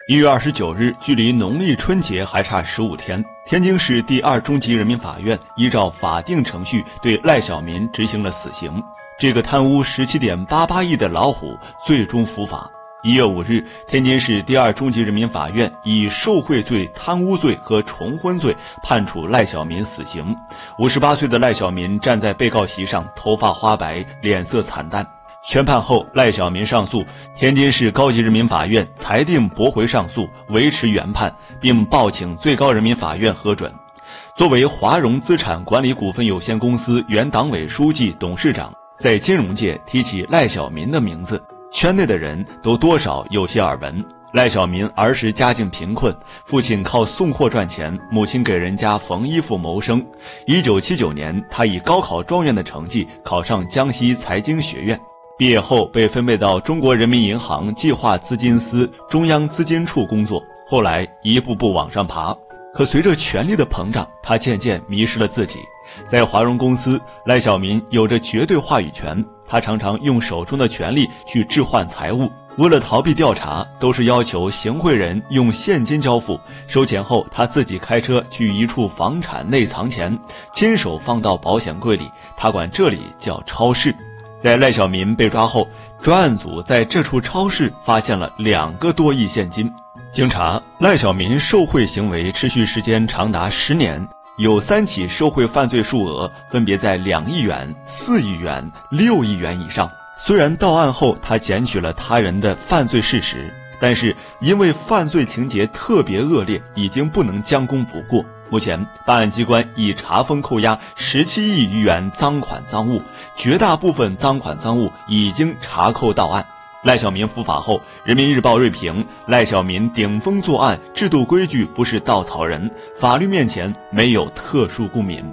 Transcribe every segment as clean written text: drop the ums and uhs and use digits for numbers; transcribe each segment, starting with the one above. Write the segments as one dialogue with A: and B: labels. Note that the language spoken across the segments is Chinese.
A: 1月29日，距离农历春节还差15天，天津市第二中级人民法院依照法定程序对赖小民执行了死刑。这个贪污17.88亿的老虎最终伏法。1月5日，天津市第二中级人民法院以受贿罪、贪污罪和重婚罪判处赖小民死刑。58岁的赖小民站在被告席上，头发花白，脸色惨淡。宣判后，赖小民上诉，天津市高级人民法院裁定驳回上诉，维持原判，并报请最高人民法院核准。作为华融资产管理股份有限公司原党委书记、董事长，在金融界提起赖小民的名字，圈内的人都多少有些耳闻。赖小民儿时家境贫困，父亲靠送货赚钱，母亲给人家缝衣服谋生。1979年，他以高考状元的成绩考上江西财经学院。毕业后被分配到中国人民银行计划资金司中央资金处工作，后来一步步往上爬。可随着权力的膨胀，他渐渐迷失了自己。在华融公司，赖小民有着绝对话语权，他常常用手中的权力去置换财物。为了逃避调查，都是要求行贿人用现金交付，收钱后他自己开车去一处房产内藏钱，亲手放到保险柜里，他管这里叫超市。在赖小民被抓后，专案组在这处超市发现了2个多亿现金。经查，赖小民受贿行为持续时间长达10年，有3起受贿犯罪数额分别在2亿元、4亿元、6亿元以上。虽然到案后他检举了他人的犯罪事实，但是因为犯罪情节特别恶劣，已经不能将功补过。目前，办案机关已查封扣押17亿余元赃款赃物，绝大部分赃款赃物已经查扣到案。赖小民伏法后，人民日报锐评：赖小民顶风作案，制度规矩不是稻草人，法律面前没有特殊公民。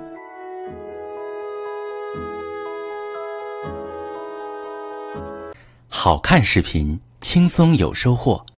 B: 好看视频，轻松有收获。